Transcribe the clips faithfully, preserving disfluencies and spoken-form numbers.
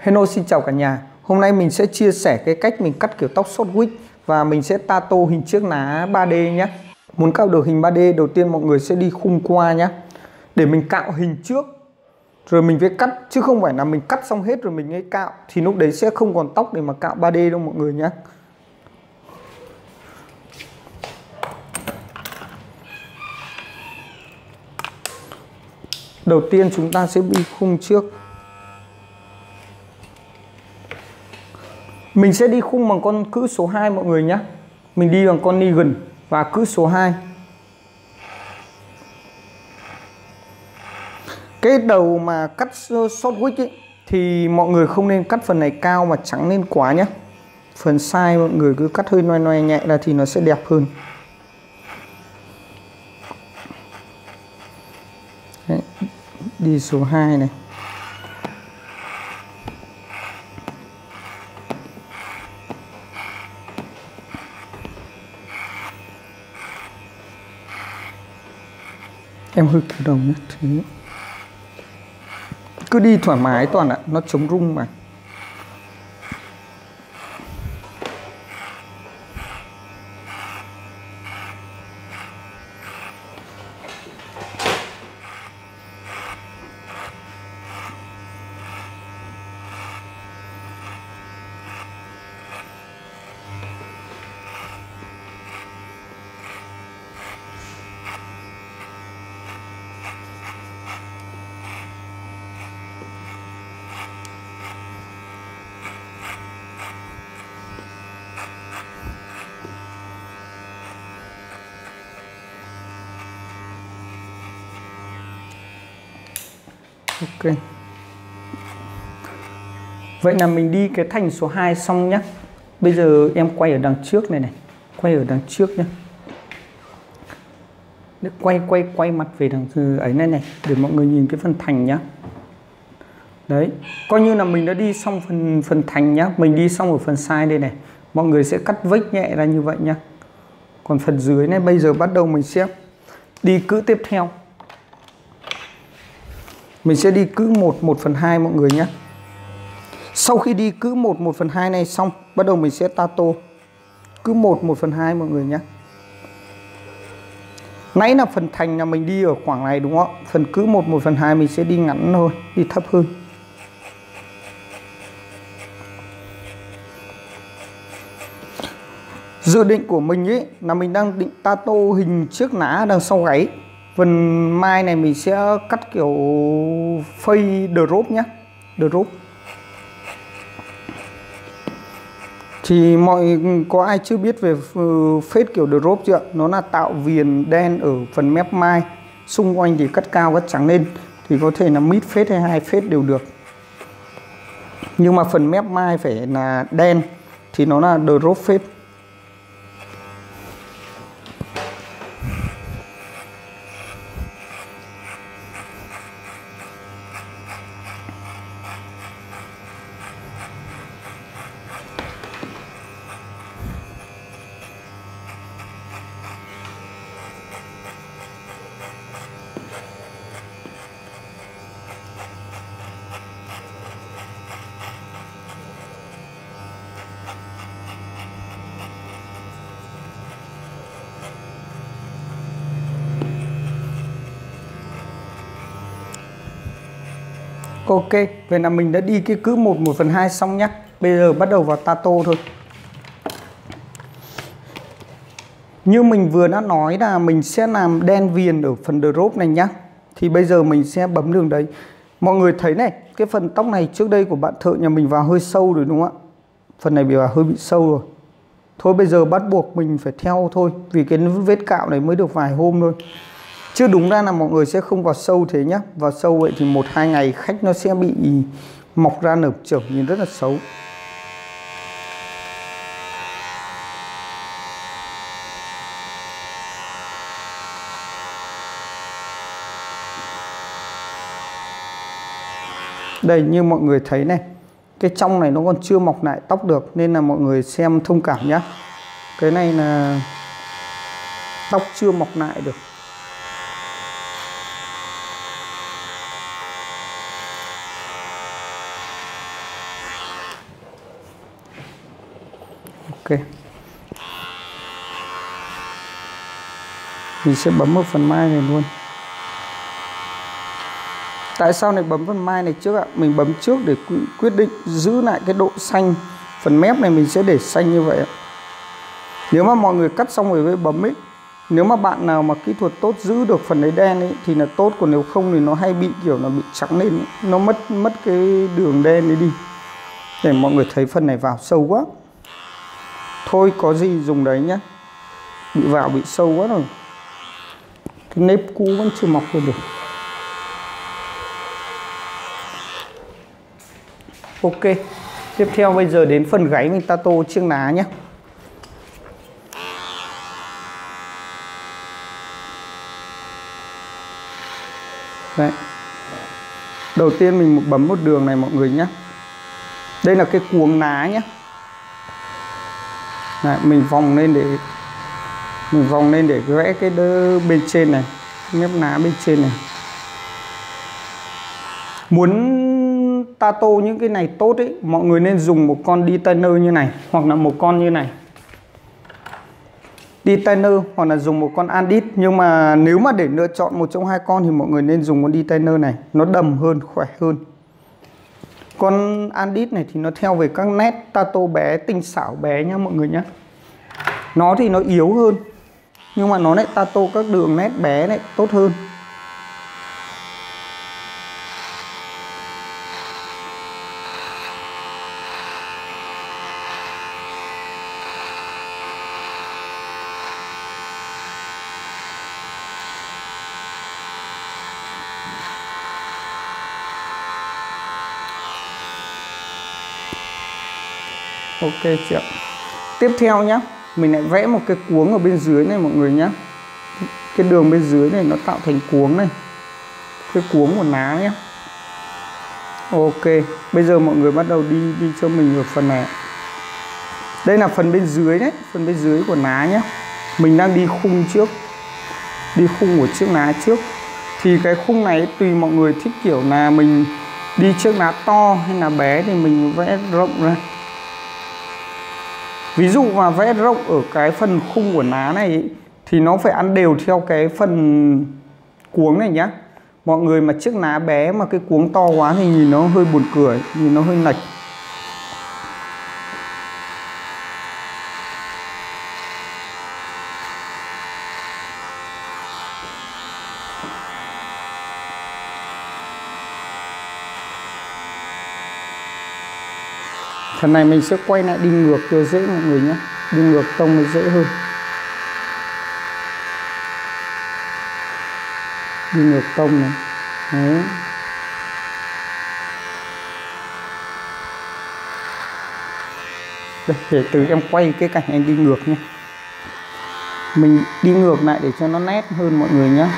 Hello, xin chào cả nhà. Hôm nay mình sẽ chia sẻ cái cách mình cắt kiểu tóc short wig và mình sẽ tato hình chiếc lá ba D nhé. Muốn cạo được hình ba D, đầu tiên mọi người sẽ đi khung qua nhé. Để mình cạo hình trước rồi mình phải cắt, chứ không phải là mình cắt xong hết rồi mình mới cạo, thì lúc đấy sẽ không còn tóc để mà cạo ba D đâu mọi người nhé. Đầu tiên chúng ta sẽ đi khung trước. Mình sẽ đi khung bằng con cữ số hai mọi người nhé. Mình đi bằng con Nigen và cữ số hai. Cái đầu mà cắt short wig ấy, thì mọi người không nên cắt phần này cao mà trắng lên quá nhé. Phần sai mọi người cứ cắt hơi noe noe nhẹ là thì nó sẽ đẹp hơn. Đấy, đi số hai này. Em hơi cúi đầu nhé. Thế. Cứ đi thoải mái Toàn ạ, nó chống rung mà. Ok. Vậy là mình đi cái thành số hai xong nhé. Bây giờ em quay ở đằng trước này này. Quay ở đằng trước nhé. Quay quay quay mặt về đằng ấy này này, để mọi người nhìn cái phần thành nhá. Đấy, coi như là mình đã đi xong phần phần thành nhá. Mình đi xong ở phần sai đây này. Mọi người sẽ cắt vết nhẹ ra như vậy nhá. Còn phần dưới này bây giờ bắt đầu mình sẽ đi cữ tiếp theo. Mình sẽ đi cữ một, một phần hai mọi người nhé. Sau khi đi cữ một, một phần hai này xong, bắt đầu mình sẽ tato cữ một, một phần hai mọi người nhé. Nãy là phần thành là mình đi ở khoảng này đúng không? Phần cữ một, một phần hai mình sẽ đi ngắn thôi, đi thấp hơn. Dự định của mình ấy là mình đang định tato hình chiếc lá đằng sau gáy. Phần mai này mình sẽ cắt kiểu fade drop nhé. Drop. Thì mọi có ai chưa biết về fade kiểu drop chưa? Nó là tạo viền đen ở phần mép mai, xung quanh thì cắt cao cắt trắng lên. Thì có thể là mid fade hay hai fade đều được. Nhưng mà phần mép mai phải là đen thì nó là drop fade. Ok, vậy là mình đã đi cái cữ một, một phần hai xong nhé. Bây giờ bắt đầu vào tato thôi. Như mình vừa đã nói là mình sẽ làm đen viền ở phần drop này nhá. Thì bây giờ mình sẽ bấm đường đấy. Mọi người thấy này, cái phần tóc này trước đây của bạn thợ nhà mình vào hơi sâu rồi đúng không ạ? Phần này bị vào hơi bị sâu rồi. Thôi bây giờ bắt buộc mình phải theo thôi, vì cái vết cạo này mới được vài hôm thôi. Chứ đúng ra là mọi người sẽ không vào sâu thế nhá. Vào sâu vậy thì một hai ngày khách nó sẽ bị mọc ra nở trưởng, nhìn rất là xấu. Đây, như mọi người thấy này, cái trong này nó còn chưa mọc lại tóc được, nên là mọi người xem thông cảm nhá. Cái này là tóc chưa mọc lại được. Mình sẽ bấm vào phần mai này luôn. Tại sao lại bấm phần mai này trước ạ? Mình bấm trước để quyết định giữ lại cái độ xanh. Phần mép này mình sẽ để xanh như vậy ạ. Nếu mà mọi người cắt xong rồi mới bấm ấy, nếu mà bạn nào mà kỹ thuật tốt giữ được phần đấy đen ấy thì là tốt, còn nếu không thì nó hay bị kiểu là bị trắng lên ấy. Nó mất mất cái đường đen đấy đi. Để mọi người thấy phần này vào sâu quá. Thôi có gì dùng đấy nhá. Bị vào bị sâu quá rồi. Cái nếp cũ vẫn chưa mọc lên được. Ok. Tiếp theo bây giờ đến phần gáy mình tato chiếc ná nhé. Đấy. Đầu tiên mình bấm một đường này mọi người nhé. Đây là cái cuống ná nhé. Đấy, mình vòng lên để mình vòng lên để vẽ cái đơ bên trên này, mép ná bên trên này. Muốn tato những cái này tốt ấy, mọi người nên dùng một con detailer như này hoặc là một con như này. Detailer hoặc là dùng một con Andit, nhưng mà nếu mà để lựa chọn một trong hai con thì mọi người nên dùng con detailer này, nó đầm hơn, khỏe hơn. Con Andit này thì nó theo về các nét tato bé, tinh xảo bé nhá mọi người nhé. Nó thì nó yếu hơn, nhưng mà nó lại tato các đường nét bé này tốt hơn. Ok chị ạ. Tiếp theo nhá, mình lại vẽ một cái cuống ở bên dưới này mọi người nhá. Cái đường bên dưới này nó tạo thành cuống này. Cái cuống của ná nhé. Ok, bây giờ mọi người bắt đầu đi đi cho mình ở phần này. Đây là phần bên dưới đấy, phần bên dưới của ná nhé. Mình đang đi khung trước. Đi khung của chiếc ná trước. Thì cái khung này tùy mọi người thích kiểu là mình đi chiếc ná to hay là bé thì mình vẽ rộng ra. Ví dụ mà vẽ rộng ở cái phần khung của ná này ý, thì nó phải ăn đều theo cái phần cuống này nhá. Mọi người mà chiếc ná bé mà cái cuống to quá thì nhìn nó hơi buồn cười, nhìn nó hơi lệch. Phần này mình sẽ quay lại đi ngược cho dễ mọi người nhé. Đi ngược tông nó dễ hơn. Đi ngược tông này. Đấy. Đây, để từ em quay cái cảnh anh đi ngược nhé. Mình đi ngược lại để cho nó nét hơn mọi người nhé.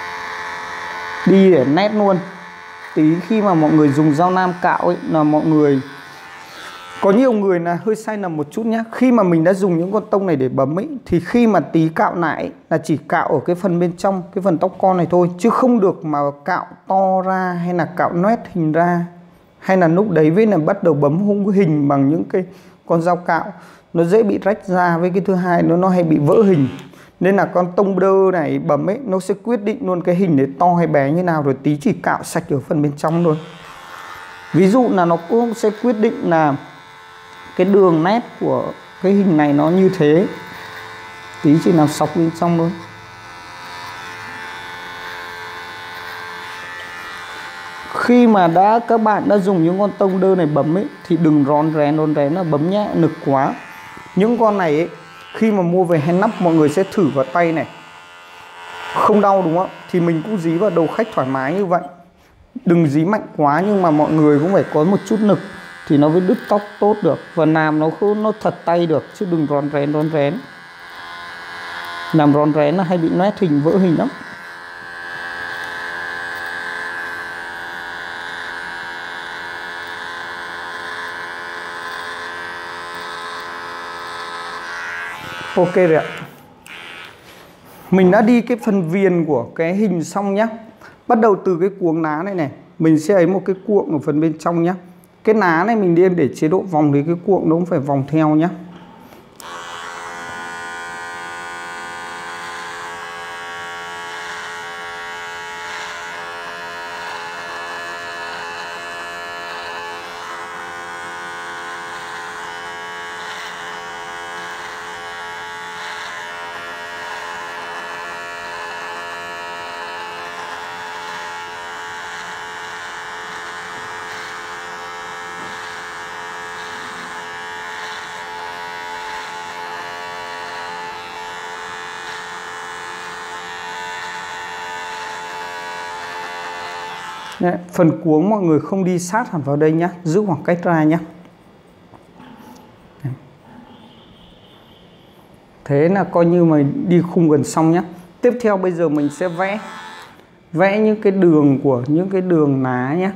Đi để nét luôn. Tí khi mà mọi người dùng dao nam cạo ấy là mọi người, có nhiều người là hơi sai lầm một chút nhé. Khi mà mình đã dùng những con tông này để bấm ấy, thì khi mà tí cạo lại ấy, là chỉ cạo ở cái phần bên trong, cái phần tóc con này thôi, chứ không được mà cạo to ra hay là cạo nét hình ra. Hay là lúc đấy với là bắt đầu bấm hung hình bằng những cái con dao cạo, nó dễ bị rách ra. Với cái thứ hai nó nó hay bị vỡ hình. Nên là con tông đơ này bấm ấy, nó sẽ quyết định luôn cái hình đấy to hay bé như nào, rồi tí chỉ cạo sạch ở phần bên trong thôi. Ví dụ là nó cũng sẽ quyết định là cái đường nét của cái hình này nó như thế, tí chỉ làm sọc bên trong thôi. Khi mà đã các bạn đã dùng những con tông đơ này bấm ấy thì đừng rón rén rón rén là bấm nhẹ nực quá. Những con này ấy, khi mà mua về hand nắp mọi người sẽ thử vào tay này, không đau đúng không? Thì mình cũng dí vào đầu khách thoải mái như vậy. Đừng dí mạnh quá, nhưng mà mọi người cũng phải có một chút nực thì nó mới đứt tóc tốt được và làm nó không, nó thật tay được, chứ đừng rón rén rón rén. Làm rón rén là hay bị nét hình vỡ hình lắm. Ok rồi ạ. Mình đã đi cái phần viền của cái hình xong nhá. Bắt đầu từ cái cuống ná này này, mình sẽ ấy một cái cuộn ở phần bên trong nhá. Cái ná này mình đem để chế độ vòng thì cái cuộn nó cũng phải vòng theo nhá. Đấy, phần cuống mọi người không đi sát hẳn vào đây nhé, giữ khoảng cách ra nhé. Thế là coi như mà đi khung gần xong nhé. Tiếp theo bây giờ mình sẽ vẽ vẽ những cái đường của những cái đường lá nhé.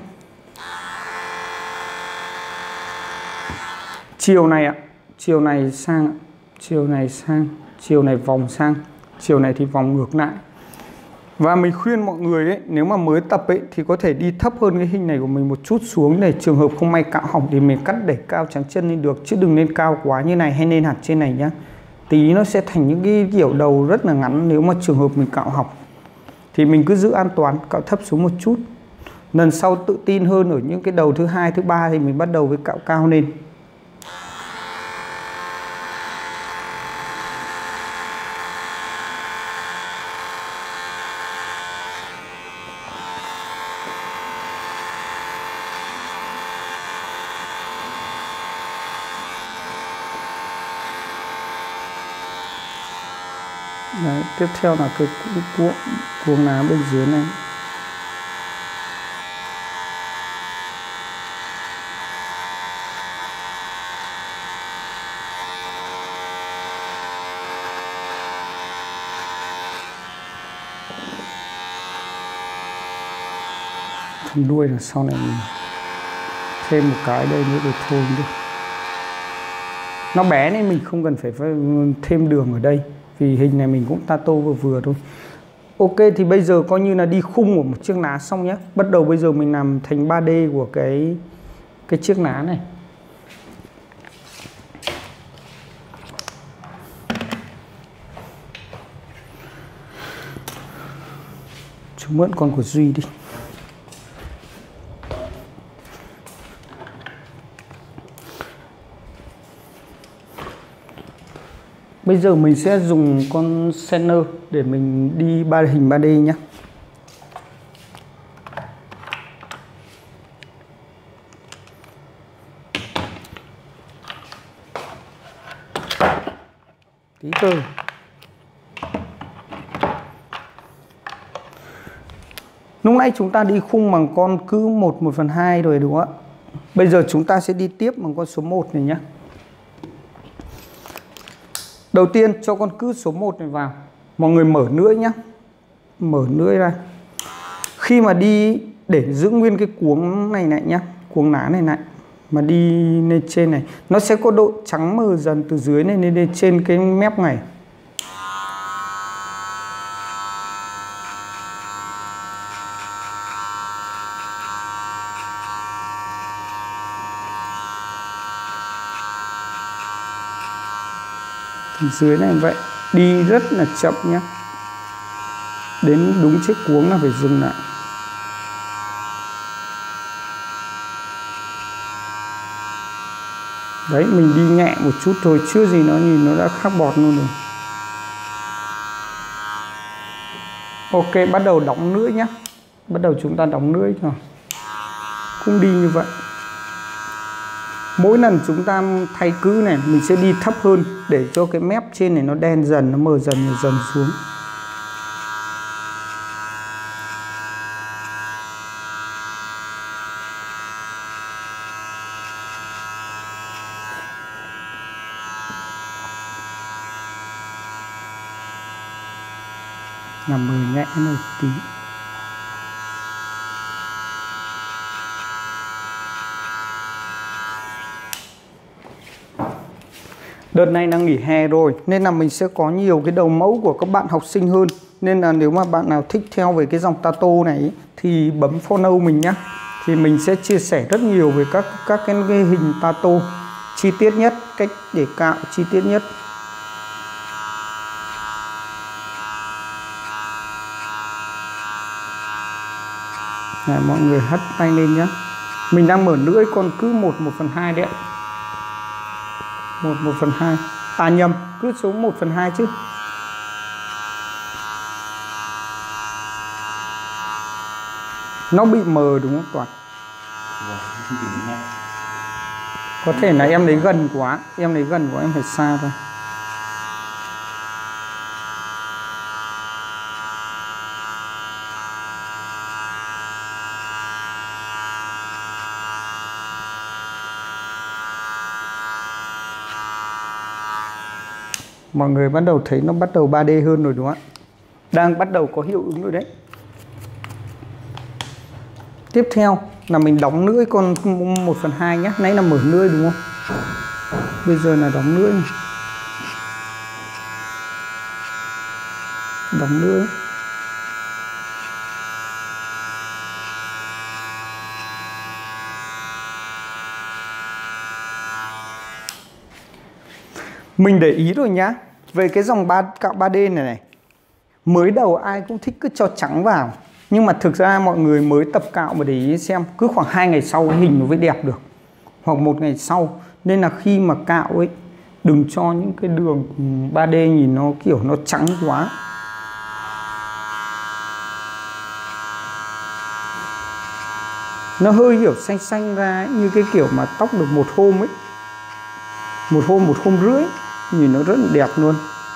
Chiều này ạ, chiều này sang, chiều này sang, chiều này vòng sang, chiều này thì vòng ngược lại. Và mình khuyên mọi người ấy, nếu mà mới tập ấy thì có thể đi thấp hơn cái hình này của mình một chút xuống, để trường hợp không may cạo hỏng thì mình cắt đẩy cao trắng chân lên được, chứ đừng nên cao quá như này hay nên hẳn trên này nhá. Tí nó sẽ thành những cái kiểu đầu rất là ngắn nếu mà trường hợp mình cạo hỏng. Thì mình cứ giữ an toàn, cạo thấp xuống một chút. Lần sau tự tin hơn ở những cái đầu thứ hai, thứ ba thì mình bắt đầu với cạo cao lên. Đấy, tiếp theo là cái cuống cuống lá bên dưới này. Phần đuôi là sau này mình thêm một cái đây nữa để thôi được. Nó bé nên mình không cần phải thêm đường ở đây, vì hình này mình cũng tato vừa vừa thôi. Ok, thì bây giờ coi như là đi khung của một chiếc lá xong nhé. Bắt đầu bây giờ mình làm thành ba D của cái cái chiếc lá này. Chúng mượn con của Duy đi. Bây giờ mình sẽ dùng con Center để mình đi ba hình ba D nhé. Tí cơ. Lúc nãy chúng ta đi khung bằng con cứ một một phần hai rồi đúng không ạ? Bây giờ chúng ta sẽ đi tiếp bằng con số một này nhé. Đầu tiên cho con cứ số một này vào. Mọi người mở lưỡi nhé. Mở lưỡi ra. Khi mà đi để giữ nguyên cái cuống này này nhé, cuống lá này này, mà đi lên trên này, nó sẽ có độ trắng mờ dần từ dưới này lên, lên trên cái mép này. Dưới này vậy, đi rất là chậm nhé. Đến đúng chiếc cuống là phải dừng lại. Đấy, mình đi nhẹ một chút thôi, chưa gì nó nhìn nó đã khắc bọt luôn rồi. Ok, bắt đầu đóng lưỡi nhé. Bắt đầu chúng ta đóng lưỡi rồi. Cũng đi như vậy. Mỗi lần chúng ta thay cứ này, mình sẽ đi thấp hơn để cho cái mép trên này nó đen dần, nó mờ dần mờ dần xuống. Làm mờ nhẹ một tí. Đợt này đang nghỉ hè rồi nên là mình sẽ có nhiều cái đầu mẫu của các bạn học sinh hơn. Nên là nếu mà bạn nào thích theo về cái dòng tato này thì bấm follow mình nhé. Thì mình sẽ chia sẻ rất nhiều về các các cái, cái hình tato chi tiết nhất, cách để cạo chi tiết nhất. Này, mọi người hất tay lên nhé. Mình đang mở lưỡi con cứ một một phần hai đấy ạ. một một phần hai. À nhầm, cứ số một phần hai chứ. Nó bị mờ đúng không Toàn? Có thể là em lấy gần quá. Em lấy gần quá, em phải xa thôi. Mọi người bắt đầu thấy nó bắt đầu ba D hơn rồi đúng không ạ? Đang bắt đầu có hiệu ứng rồi đấy. Tiếp theo là mình đóng lưỡi con một phần hai nhé. Nãy là mở lưỡi đúng không? Bây giờ là đóng lưỡi này. Đóng lưỡi. Mình để ý rồi nhá. Về cái dòng ba, cạo ba D này này, mới đầu ai cũng thích cứ cho trắng vào. Nhưng mà thực ra mọi người mới tập cạo mà để ý xem, cứ khoảng hai ngày sau cái hình nó mới đẹp được, hoặc một ngày sau. Nên là khi mà cạo ấy, đừng cho những cái đường ba D nhìn nó kiểu nó trắng quá. Nó hơi kiểu xanh xanh ra ấy, như cái kiểu mà tóc được một hôm ấy, một hôm một hôm rưỡi, nhìn nó rất là đẹp luôn.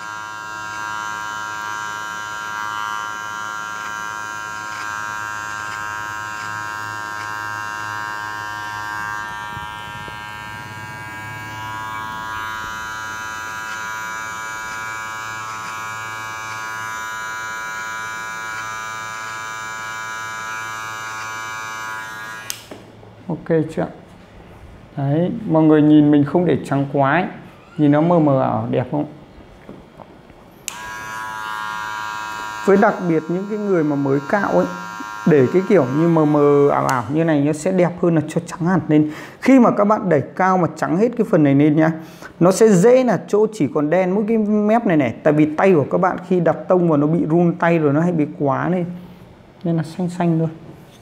Ok chưa? Đấy, mọi người nhìn mình không để trắng quá ấy. Nhìn nó mờ mờ ảo đẹp không? Với đặc biệt những cái người mà mới cạo ấy, để cái kiểu như mờ mờ ảo ảo như này nó sẽ đẹp hơn là cho trắng hẳn lên. Khi mà các bạn đẩy cao mà trắng hết cái phần này lên nhá, nó sẽ dễ là chỗ chỉ còn đen mỗi cái mép này này. Tại vì tay của các bạn khi đặt tông vào nó bị run tay rồi, nó hay bị quá lên. Nên là xanh xanh thôi.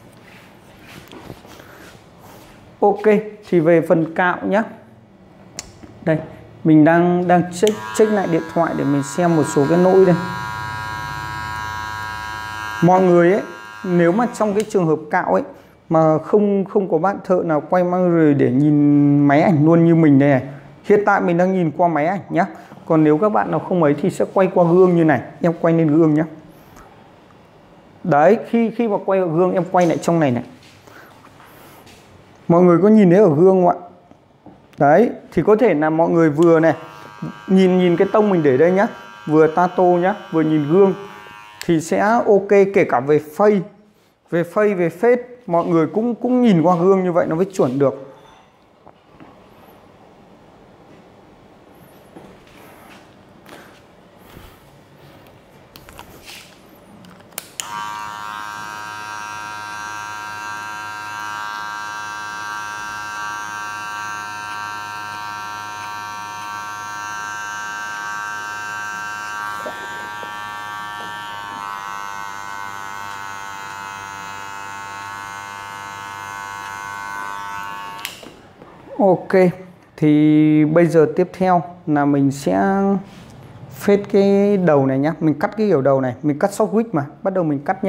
Ok, thì về phần cạo nhá. Đây, mình đang đang check check lại điện thoại để mình xem một số cái lỗi đây. Mọi người ấy, nếu mà trong cái trường hợp cạo ấy mà không không có bạn thợ nào quay mang rồi để nhìn máy ảnh luôn như mình đây này. Hiện tại mình đang nhìn qua máy ảnh nhá. Còn nếu các bạn nào không ấy thì sẽ quay qua gương như này, em quay lên gương nhá. Đấy, khi khi mà quay ở gương em quay lại trong này này. Mọi người có nhìn thấy ở gương không ạ? Đấy, thì có thể là mọi người vừa này, nhìn nhìn cái tông mình để đây nhá, vừa tato nhá, vừa nhìn gương thì sẽ ok. Kể cả về phây, về phây về phết, mọi người cũng cũng nhìn qua gương như vậy nó mới chuẩn được. Ok, thì bây giờ tiếp theo là mình sẽ phết cái đầu này nhá. Mình cắt cái kiểu đầu này, mình cắt short wig mà. Bắt đầu mình cắt nhá.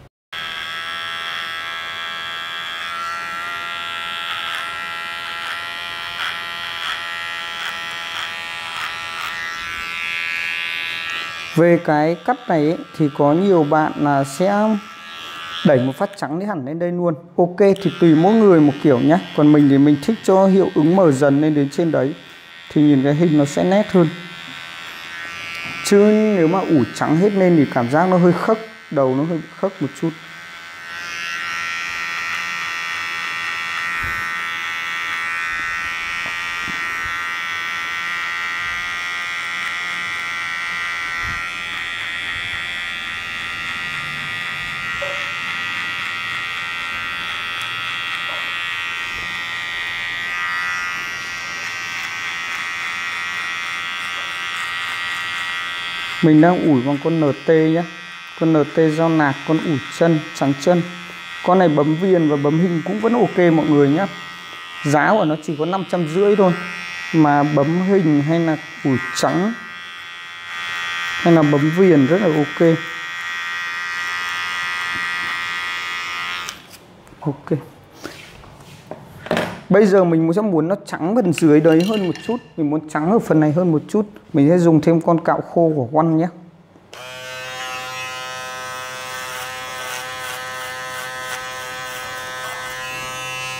Về cái cắt này ấy, thì có nhiều bạn là sẽ đẩy một phát trắng đi hẳn lên đây luôn. Ok, thì tùy mỗi người một kiểu nhé. Còn mình thì mình thích cho hiệu ứng mờ dần lên đến trên đấy, thì nhìn cái hình nó sẽ nét hơn. Chứ nếu mà ủ trắng hết lên thì cảm giác nó hơi khấc, đầu nó hơi khấc một chút. Mình đang ủi bằng con en tê nhé. Con en tê dao nạc, con ủi chân, trắng chân. Con này bấm viền và bấm hình cũng vẫn ok mọi người nhé. Giá của nó chỉ có năm trăm rưỡi thôi. Mà bấm hình hay là ủi trắng hay là bấm viền rất là ok. Ok. Bây giờ mình sẽ muốn nó trắng phần dưới đấy hơn một chút. Mình muốn trắng ở phần này hơn một chút. Mình sẽ dùng thêm con cạo khô của One nhé.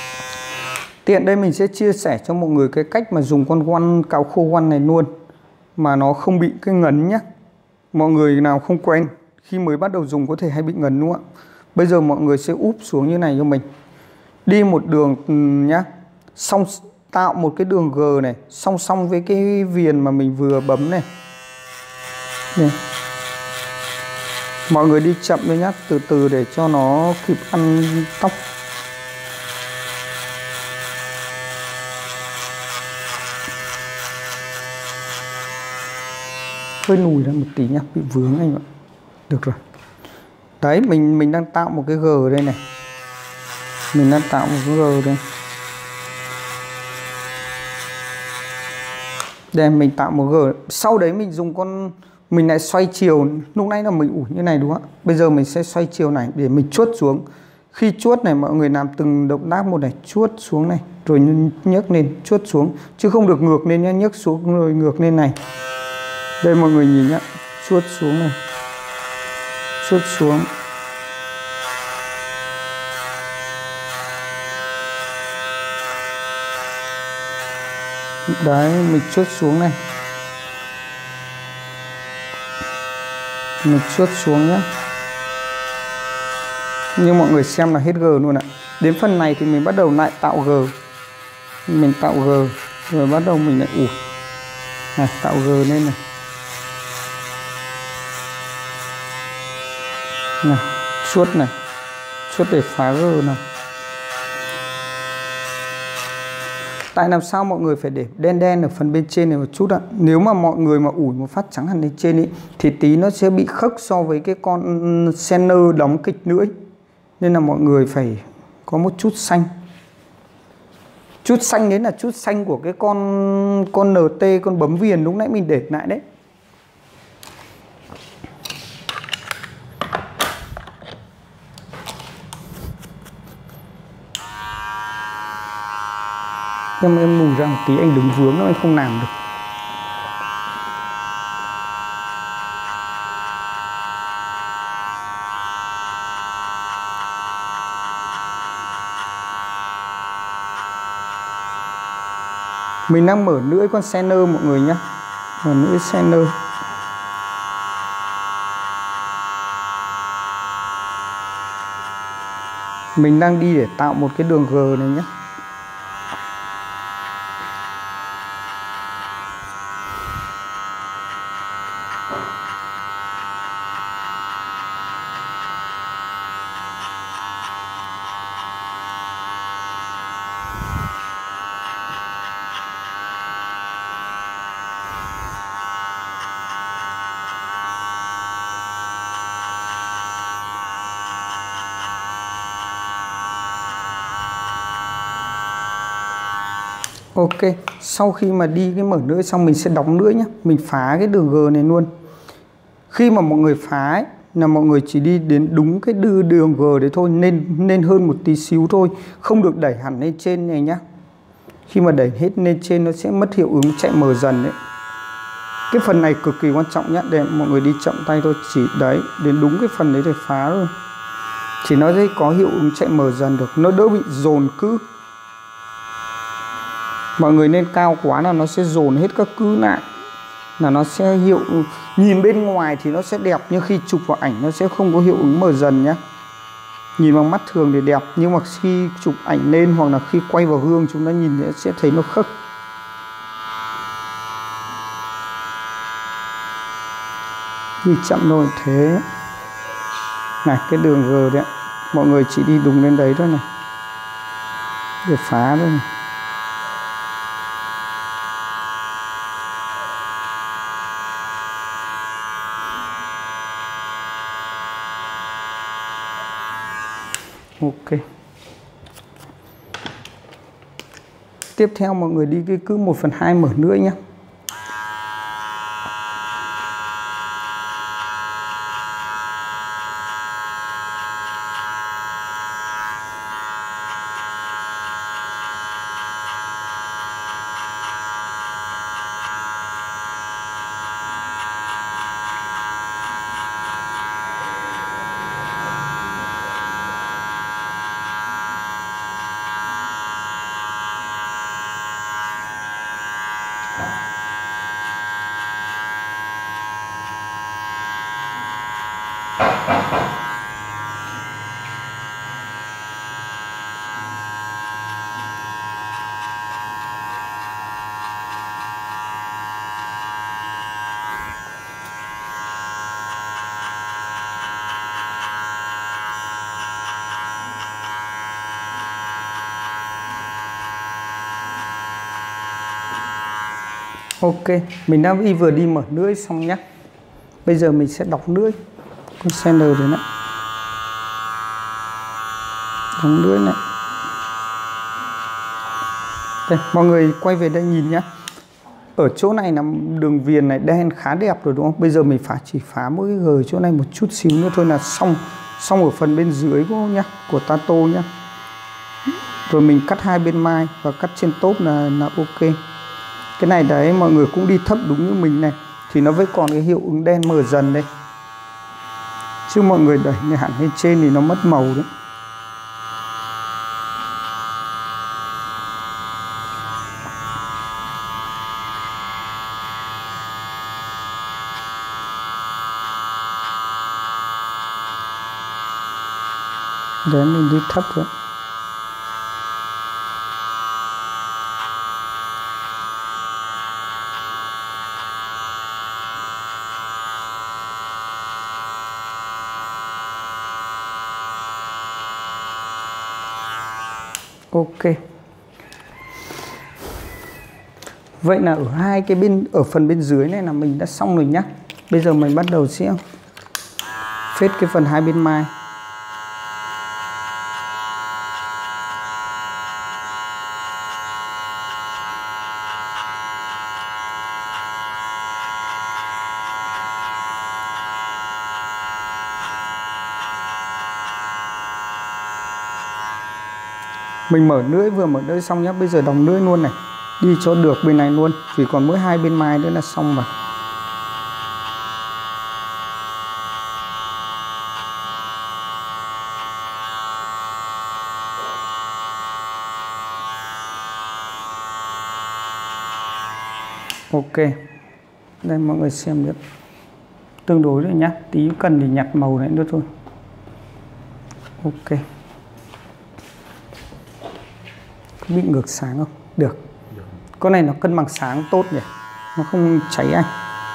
Tiện đây mình sẽ chia sẻ cho mọi người cái cách mà dùng con One cạo khô One này luôn. mà nó không bị cái ngấn nhé. Mọi người nào không quen khi mới bắt đầu dùng có thể hay bị ngấn đúng không ạ? Bây giờ mọi người sẽ úp xuống như này cho mình. Đi một đường nhá. Xong tạo một cái đường G này song song với cái viền mà mình vừa bấm này. Đây. Mọi người đi chậm thôi nhá, từ từ để cho nó kịp ăn tóc. Hơi lùi ra một tí nhá, bị vướng anh ạ. Được rồi. Đấy, mình mình đang tạo một cái G đây này. Mình đang tạo một cái G đây. Đây mình tạo một G. Sau đấy mình dùng con mình lại xoay chiều. Lúc nãy là mình ủi như này đúng không ạ? Bây giờ mình sẽ xoay chiều này để mình chuốt xuống. Khi chuốt này mọi người làm từng động tác một này, chuốt xuống này, rồi nhấc lên, chuốt xuống, chứ không được ngược lên nhá, nhấc xuống rồi ngược lên này. Đây mọi người nhìn nhá, chuốt xuống này, chuốt xuống. Đấy, mình chuốt xuống này. Mình chuốt xuống nhé. Như mọi người xem là hết G luôn ạ. Đến phần này thì mình bắt đầu lại tạo G. Mình tạo G. Rồi bắt đầu mình lại ủi. Này, tạo G lên này. Này, chuốt này. Chuốt để phá G nào. Tại làm sao mọi người phải để đen đen ở phần bên trên này một chút ạ. Nếu mà mọi người mà ủi một phát trắng hẳn lên trên ấy thì tí nó sẽ bị khớp so với cái con Senner đóng kịch nữa ấy. Nên là mọi người phải có một chút xanh. Chút xanh đấy là chút xanh của cái con con en tê, con bấm viền lúc nãy mình để lại đấy. Em em lùi ra một tí, anh đứng vướng nó anh không làm được. Mình đang mở lưỡi con Senner mọi người nhé. Mở lưỡi Senner. Mình đang đi để tạo một cái đường G này nhé. Ok, sau khi mà đi cái mở lưỡi xong mình sẽ đóng lưỡi nhé. Mình phá cái đường G này luôn. Khi mà mọi người phá ấy, là mọi người chỉ đi đến đúng cái đưa đường G đấy thôi. Nên nên hơn một tí xíu thôi. Không được đẩy hẳn lên trên này nhá. Khi mà đẩy hết lên trên nó sẽ mất hiệu ứng chạy mờ dần đấy. Cái phần này cực kỳ quan trọng nhé. Để mọi người đi chậm tay thôi. Chỉ đấy, đến đúng cái phần đấy để phá luôn. Chỉ nó sẽ có hiệu ứng chạy mờ dần được. Nó đỡ bị dồn cứ. Mọi người nên cao quá là nó sẽ dồn hết các cứ lại. Là nó sẽ hiệu nhìn bên ngoài thì nó sẽ đẹp, nhưng khi chụp vào ảnh nó sẽ không có hiệu ứng mờ dần nhé. Nhìn bằng mắt thường thì đẹp, nhưng mà khi chụp ảnh lên hoặc là khi quay vào gương chúng ta nhìn sẽ thấy nó khớp. Đi chậm thôi thế. Này cái đường G đấy, mọi người chỉ đi đúng lên đấy thôi này. Để phá thôi này. Ok. Tiếp theo mọi người đi cái cứ một phần hai mở lưỡi nhé. Ok, mình đã vừa đi mở lưỡi xong nhé. Bây giờ mình sẽ đọc lưỡi con sender đấy nè. Đọc lưỡi này. Đây, mọi người quay về đây nhìn nhé. Ở chỗ này là đường viền này đen khá đẹp rồi đúng không? Bây giờ mình phải chỉ phá mỗi cái gờ chỗ này một chút xíu nữa thôi là xong. Xong ở phần bên dưới của nhá, của Tato nhá. Rồi mình cắt hai bên mai và cắt trên top là là ok. Cái này đấy mọi người cũng đi thấp đúng như mình này thì nó vẫn còn cái hiệu ứng đen mờ dần đây. Chứ mọi người đẩy này hẳn lên trên thì nó mất màu đấy. Đấy mình đi thấp rồi. Ok. Vậy là ở hai cái bên, ở phần bên dưới này là mình đã xong rồi nhá. Bây giờ mình bắt đầu sẽ phết cái phần hai bên mai. Mình mở lưỡi, vừa mở lưỡi xong nhé. Bây giờ đóng lưỡi luôn này. Đi cho được bên này luôn. Chỉ còn mỗi hai bên mai nữa là xong rồi. Ok. Đây mọi người xem được. Tương đối rồi nhá. Tí cần thì nhặt màu này nữa thôi. Ok. Có bị ngược sáng không? Được. Con này nó cân bằng sáng tốt nhỉ. Nó không cháy anh.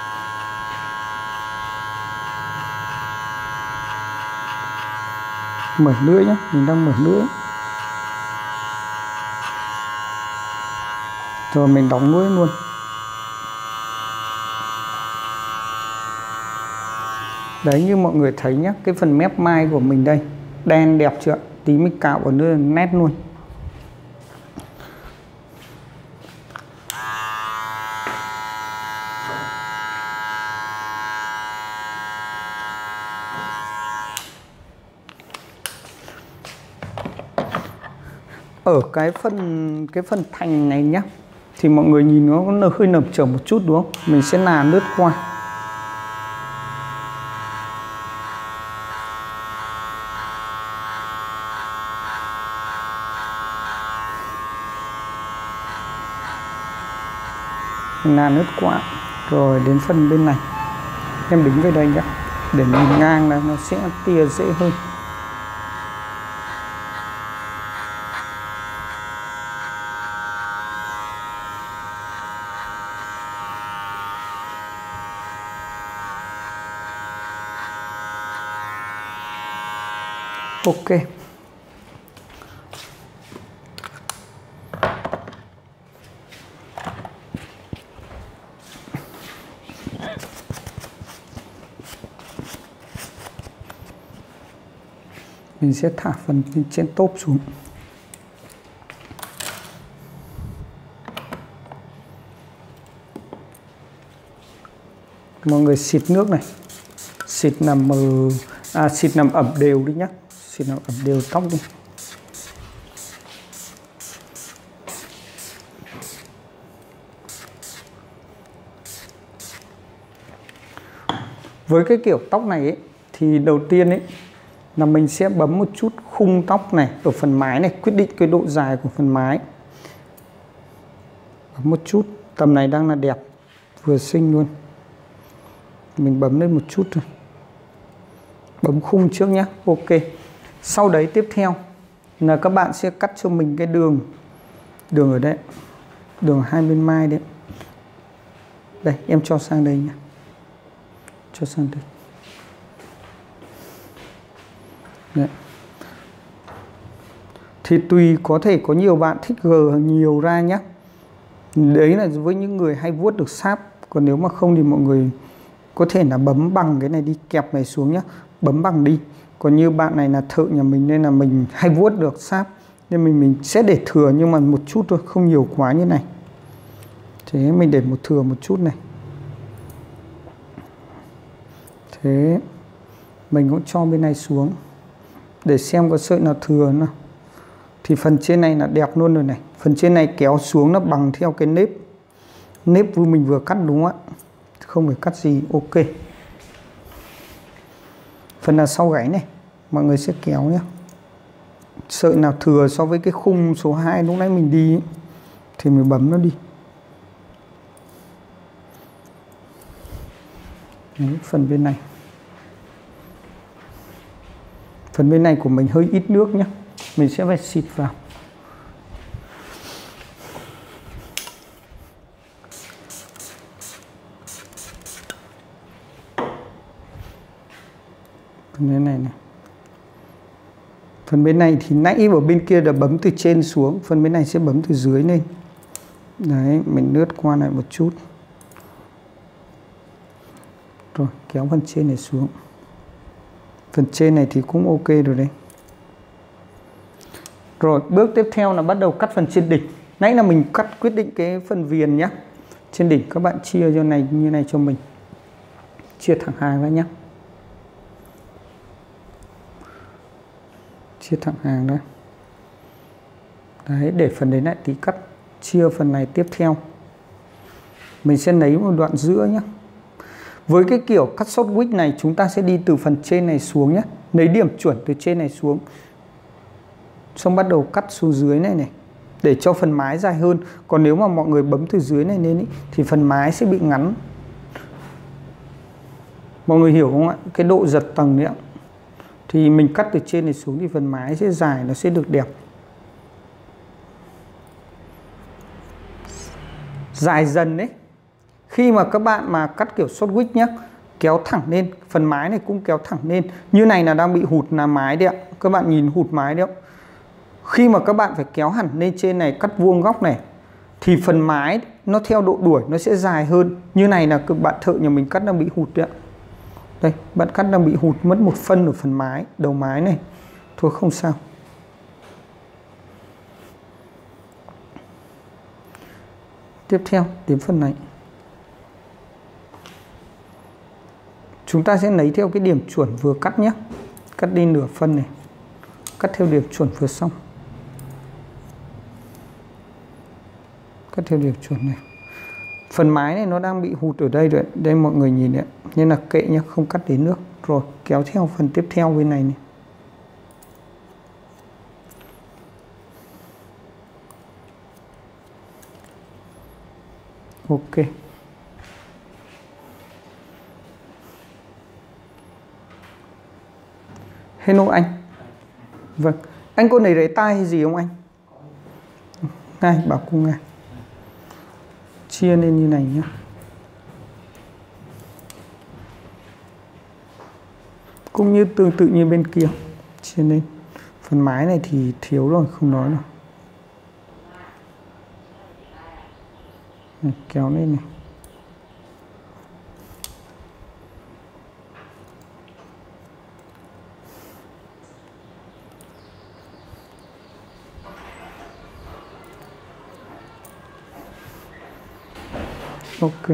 Mở lưỡi nhé. Mình đang mở lưỡi. Rồi mình đóng lưỡi luôn. Đấy như mọi người thấy nhé. Cái phần mép mai của mình đây đen đẹp chưa? Tí mình cạo vào nữa nét luôn. Ở cái phần cái phần thành này nhá thì mọi người nhìn nó hơi nở trở một chút đúng không? Mình sẽ là lướt qua. Mình là lướt qua rồi đến phần bên này. Em đính về đây nhá. Để nhìn ngang là nó sẽ tia dễ hơn. Ok. Mình sẽ thả phần trên top xuống. Mọi người xịt nước này. Xịt làm mờ à, xịt làm ẩm đều đi nhá. Xịt làm ẩm đều tóc đi. Với cái kiểu tóc này ấy, thì đầu tiên ấy là mình sẽ bấm một chút khung tóc này ở phần mái này, quyết định cái độ dài của phần mái. Bấm một chút, tầm này đang là đẹp, vừa xinh luôn. Mình bấm lên một chút thôi. bấm khung trước nhé. Ok. Sau đấy tiếp theo là các bạn sẽ cắt cho mình cái đường đường ở đây, đường hai bên mai đấy. Đây em cho sang đây nhé, cho sang đây. Đấy. Thì tùy, có thể có nhiều bạn thích gờ nhiều ra nhé. Đấy là với những người hay vuốt được sáp. Còn nếu mà không thì mọi người có thể là bấm bằng cái này đi, kẹp này xuống nhé, bấm bằng đi. Còn như bạn này là thợ nhà mình nên là mình hay vuốt được sáp, nên mình mình sẽ để thừa nhưng mà một chút thôi, không nhiều quá như này. Thế mình để một thừa một chút này. Thế mình cũng cho bên này xuống để xem có sợi nào thừa nào. Thì phần trên này là đẹp luôn rồi này. Phần trên này kéo xuống nó bằng theo cái nếp nếp vừa mình vừa cắt đúng không ạ? Không phải cắt gì. Ok. Phần là sau gáy này mọi người sẽ kéo nhé. Sợi nào thừa so với cái khung số hai lúc nãy mình đi ấy, thì mình bấm nó đi. Đấy, phần bên này. Phần bên này của mình hơi ít nước nhé, mình sẽ phải xịt vào. Phần bên này này. Phần bên này thì nãy ở bên kia là bấm từ trên xuống, phần bên này sẽ bấm từ dưới lên. Đấy, mình lướt qua lại một chút. Rồi, kéo phần trên này xuống. Phần trên này thì cũng ok rồi đấy. Rồi, bước tiếp theo là bắt đầu cắt phần trên đỉnh. Nãy là mình cắt quyết định cái phần viền nhé. Trên đỉnh các bạn chia cho này như này cho mình. Chia thẳng hàng ra nhé. Chia thẳng hàng đó. Đấy, để phần đấy lại tí cắt. Chia phần này tiếp theo. Mình sẽ lấy một đoạn giữa nhé. Với cái kiểu cắt short wig này chúng ta sẽ đi từ phần trên này xuống nhé. Lấy điểm chuẩn từ trên này xuống. Xong bắt đầu cắt xuống dưới này này. Để cho phần mái dài hơn. Còn nếu mà mọi người bấm từ dưới này lên ý, thì phần mái sẽ bị ngắn. Mọi người hiểu không ạ? Cái độ giật tầng đấy ạ. Thì mình cắt từ trên này xuống thì phần mái sẽ dài, nó sẽ được đẹp. Dài dần đấy. Khi mà các bạn mà cắt kiểu short wig nhé, kéo thẳng lên, phần mái này cũng kéo thẳng lên. Như này là đang bị hụt là mái đấy ạ. Các bạn nhìn hụt mái đấy ạ. Khi mà các bạn phải kéo hẳn lên trên này, cắt vuông góc này, thì phần mái nó theo độ đuổi nó sẽ dài hơn. Như này là các bạn thợ nhà mình cắt đang bị hụt đấy ạ. Đây, bạn cắt đang bị hụt mất một phân ở phần mái, đầu mái này. Thôi không sao. Tiếp theo, đến phần này. Chúng ta sẽ lấy theo cái điểm chuẩn vừa cắt nhé. Cắt đi nửa phân này. Cắt theo điểm chuẩn vừa xong. Cắt theo điểm chuẩn này. Phần mái này nó đang bị hụt ở đây rồi. Đây mọi người nhìn đấy. Nên là kệ nhé, không cắt đến nước. Rồi, kéo theo phần tiếp theo bên này này. Ok. Hello anh. Vâng. Anh có nấy đấy tai hay gì không anh? Ngay, bảo cô ngay. Chia lên như này nhé. Cũng như tương tự như bên kia. Chia lên. Phần mái này thì thiếu rồi, không nói nào. Này, kéo lên này. Ok.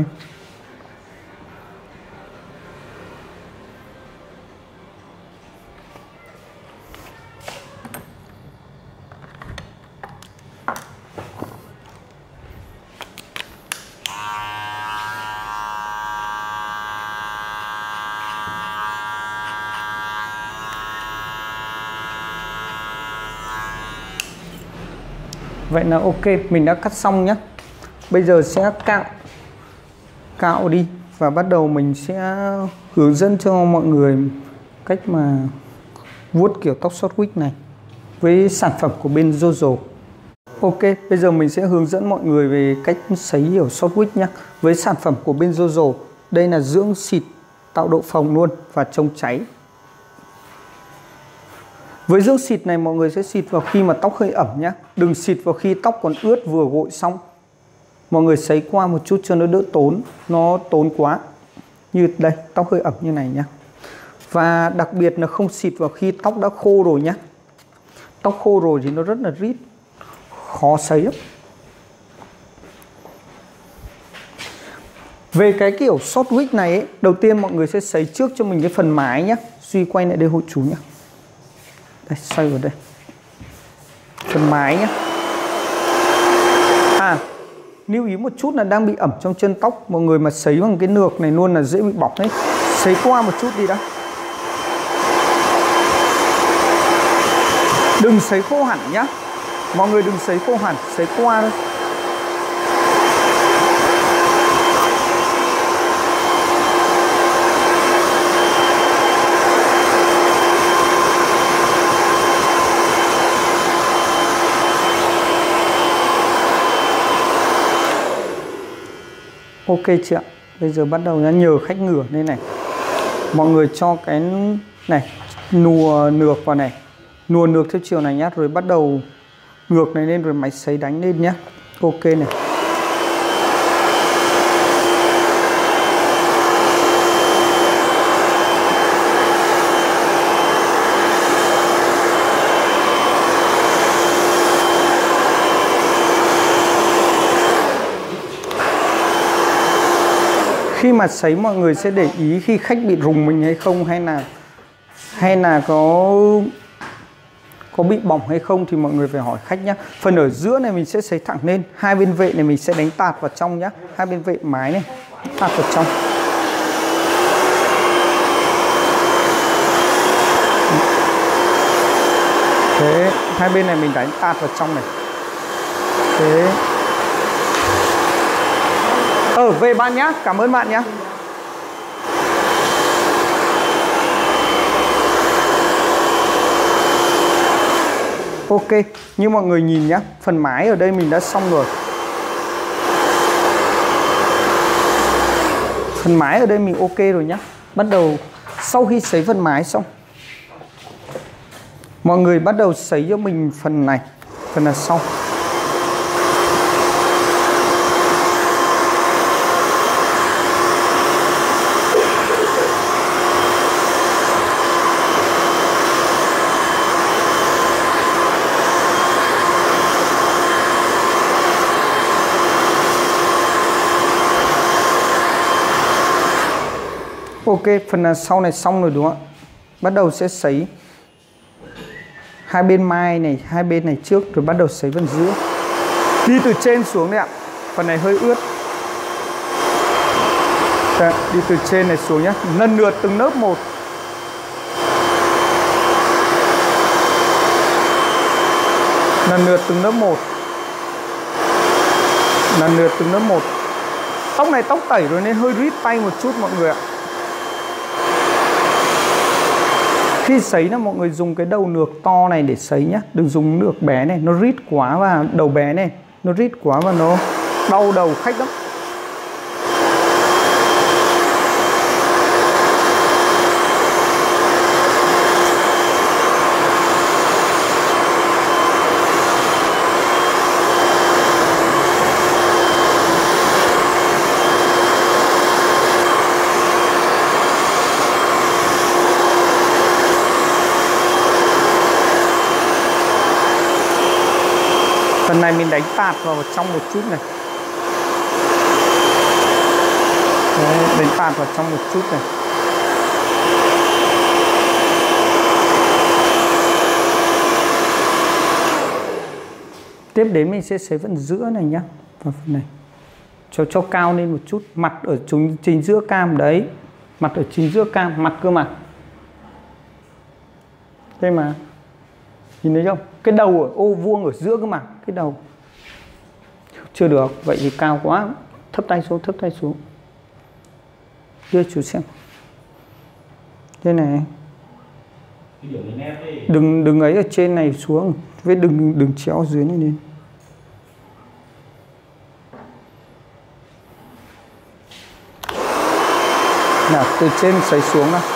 Vậy là ok, mình đã cắt xong nhé. Bây giờ sẽ cạo Cạo đi. Và bắt đầu mình sẽ hướng dẫn cho mọi người cách mà vuốt kiểu tóc Shortwig này với sản phẩm của bên Jojo. Ok, bây giờ mình sẽ hướng dẫn mọi người về cách sấy kiểu Shortwig nhé. Với sản phẩm của bên Jojo, đây là dưỡng xịt tạo độ phồng luôn và chống cháy. Với dưỡng xịt này mọi người sẽ xịt vào khi mà tóc hơi ẩm nhé. Đừng xịt vào khi tóc còn ướt vừa gội xong. Mọi người sấy qua một chút cho nó đỡ tốn, nó tốn quá. Như đây, tóc hơi ẩm như này nhé. Và đặc biệt là không xịt vào khi tóc đã khô rồi nhé. Tóc khô rồi thì nó rất là rít, khó sấy lắm. Về cái kiểu Shortwig này ấy, đầu tiên mọi người sẽ sấy trước cho mình cái phần mái nhé. Duy quay lại đây hộ chú nhé. Đây, xoay vào đây. Phần mái nhé. À, lưu ý một chút là đang bị ẩm trong chân tóc. Mọi người mà sấy bằng cái nược này luôn là dễ bị bọc đấy. Sấy qua một chút đi đã. Đừng sấy khô hẳn nhá. Mọi người đừng sấy khô hẳn, sấy qua thôi. Ok chị ạ. Bây giờ bắt đầu nhá, nhờ khách ngửa đây này. Mọi người cho cái này nùa nược vào này. Nùa nược theo chiều này nhá, rồi bắt đầu ngược này lên rồi máy sấy đánh lên nhá. Ok này. Khi mà sấy mọi người sẽ để ý khi khách bị rùng mình hay không, hay là hay là có có bị bỏng hay không thì mọi người phải hỏi khách nhé. Phần ở giữa này mình sẽ sấy thẳng lên, hai bên vệ này mình sẽ đánh tạt vào trong nhé. Hai bên vệ mái này tạt vào trong. Thế hai bên này mình đánh tạt vào trong này. Thế Ờ về bạn nhá, cảm ơn bạn nhá. Ok, như mọi người nhìn nhá, phần mái ở đây mình đã xong rồi. Phần mái ở đây mình ok rồi nhá. Bắt đầu sau khi sấy phần mái xong, mọi người bắt đầu sấy cho mình phần này, phần là sau. Ok, phần là sau này xong rồi đúng không ạ? Bắt đầu sẽ sấy hai bên mai này, hai bên này trước, rồi bắt đầu sấy phần giữa. Đi từ trên xuống đấy ạ. Phần này hơi ướt. Đấy, đi từ trên này xuống nhé. Lần lượt từng lớp một. Lần lượt từng lớp một. Lần lượt từng lớp một. Tóc này tóc tẩy rồi nên hơi rít tay một chút mọi người ạ. Khi sấy là mọi người dùng cái đầu nược to này để sấy nhé. Đừng dùng nược bé này, nó rít quá và đầu bé này nó rít quá và nó đau đầu khách lắm. Phần này mình đánh tạt vào trong một chút này. Đấy, đánh tạt vào trong một chút này. Tiếp đến mình sẽ sấy phần giữa này nhá. Vào phần này. Cho cho cao lên một chút. Mặt ở chính, chính giữa cam đấy. Mặt ở chính giữa cam. Mặt cơ mà. Đây mà. Nhìn thấy không? Cái đầu ở ô vuông ở giữa cơ mà. Cái đầu. Chưa được. Vậy thì cao quá. Thấp tay xuống, thấp tay xuống. Đưa chú xem. Đây này. Đừng đừng ấy ở trên này xuống, với đừng đừng chéo dưới này lên. Nào, từ trên sấy xuống nào.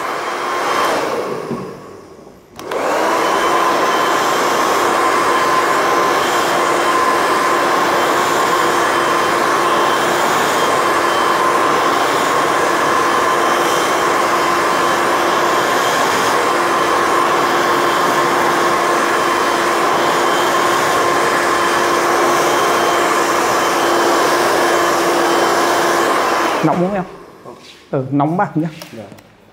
Nóng không em? Ừ, nóng bạc nhá. Yeah.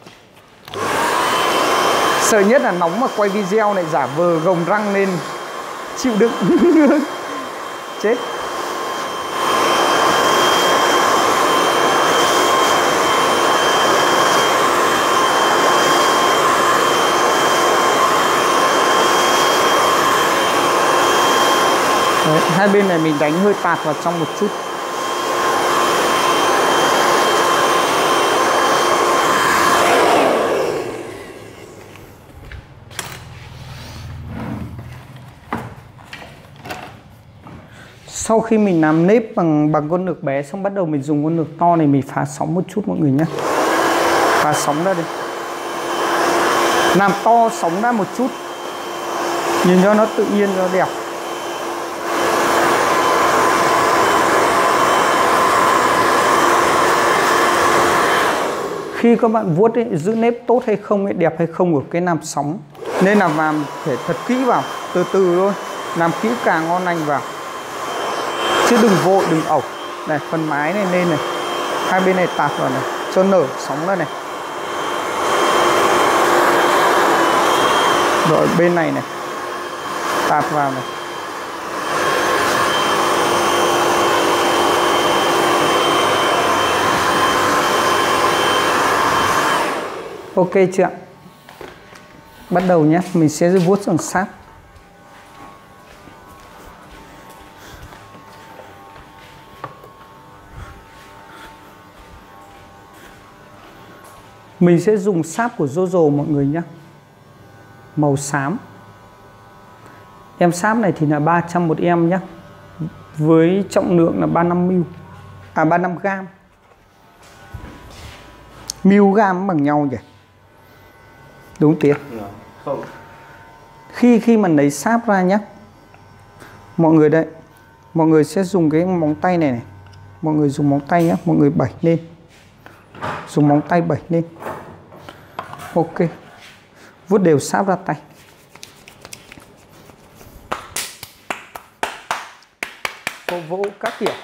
Sợ nhất là nóng mà quay video này giả vờ gồng răng lên chịu đựng. Chết. Đấy, hai bên này mình đánh hơi tạt vào trong một chút. Sau khi mình làm nếp bằng bằng con lược bé xong bắt đầu mình dùng con lược to này mình phá sóng một chút mọi người nhé. Phá sóng ra đi. Làm to sóng ra một chút. Nhìn cho nó tự nhiên cho đẹp. Khi các bạn vuốt ấy, giữ nếp tốt hay không ấy, đẹp hay không ở cái làm sóng. Nên là làm phải thật kỹ vào, từ từ thôi. Làm kỹ càng ngon lành vào. Chứ đừng vội, đừng ẩu. Này, phần mái này lên này. Hai bên này tạt vào này, cho nở sóng ra này. Rồi bên này này. Tạt vào này. Ok chưa ạ? Bắt đầu nhé, mình sẽ vuốt bằng sáp. Mình sẽ dùng sáp của Jojo mọi người nhé. Màu xám. Em sáp này thì là ba trăm một em nhé. Với trọng lượng là ba mươi lăm mi-li-mét. À ba mươi lăm gam. Mil-gam bằng nhau nhỉ? Đúng tiếng. Không. Khi khi mà lấy sáp ra nhé. Mọi người đây. Mọi người sẽ dùng cái móng tay này này. Mọi người dùng móng tay nhé. Mọi người bẩy lên. Dùng móng tay bẩy lên. Ok. Vuốt đều sáp ra tay. Vỗ vỗ các kiểu.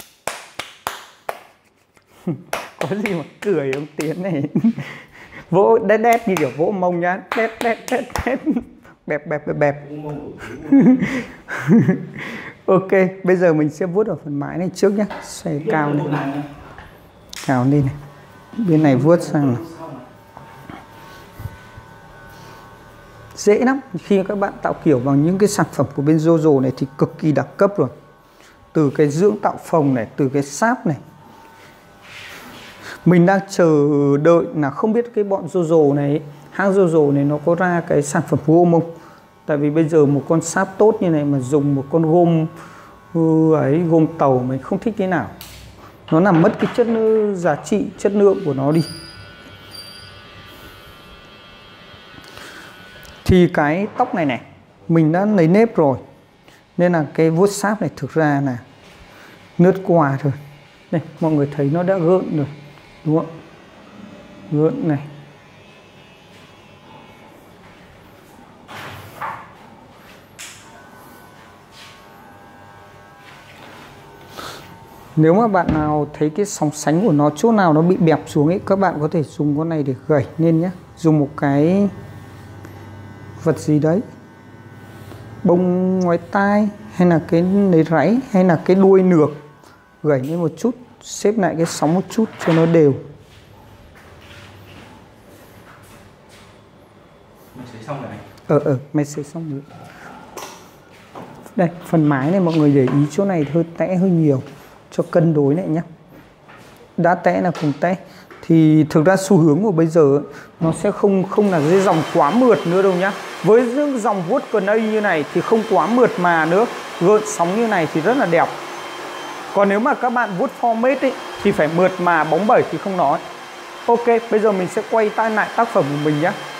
Có gì mà cười ông Tiến này. Vỗ đét đét như kiểu vỗ mông nhá. Đét đét đét đét. Bẹp bẹp bẹp bẹp. Ok. Bây giờ mình sẽ vuốt ở phần mái này trước nhé. Xoay cao lên. Cao lên này. Bên này vuốt sang này. Dễ lắm. Khi các bạn tạo kiểu bằng những cái sản phẩm của bên Jojo này thì cực kỳ đẳng cấp rồi. Từ cái dưỡng tạo phồng này, từ cái sáp này. Mình đang chờ đợi là không biết cái bọn Jojo này, hãng Jojo này nó có ra cái sản phẩm gôm không. Tại vì bây giờ một con sáp tốt như này mà dùng một con gôm ấy, gôm tàu mình không thích thế nào. Nó làm mất cái chất giá trị, chất lượng của nó đi. Thì cái tóc này này mình đã lấy nếp rồi. Nên là cái vuốt sáp này thực ra là lướt qua thôi. Đây, mọi người thấy nó đã gợn rồi. Đúng không? Gợn này. Nếu mà bạn nào thấy cái sóng sánh của nó chỗ nào nó bị bẹp xuống ấy, các bạn có thể dùng con này để gẩy lên nhé. Dùng một cái vật gì đấy, bông ngoái tai hay là cái lấy ráy hay là cái đuôi nược, gẩy lên một chút, xếp lại cái sóng một chút cho nó đều. Mày xấy xong rồi này. Ờ ờ mày xấy xong rồi. Đây phần mái này mọi người để ý chỗ này hơi tẽ hơi nhiều cho cân đối lại nhé. Đã tẽ là cùng tẽ. thì thực ra xu hướng của bây giờ ấy, nó sẽ không không là cái dòng quá mượt nữa đâu nhá. Với những dòng vuốt clay như này thì không quá mượt mà nữa, gợn sóng như này thì rất là đẹp. Còn nếu mà các bạn vuốt format ấy thì phải mượt mà bóng bẩy thì không nói. Ok, bây giờ mình sẽ quay tay lại tác phẩm của mình nhé.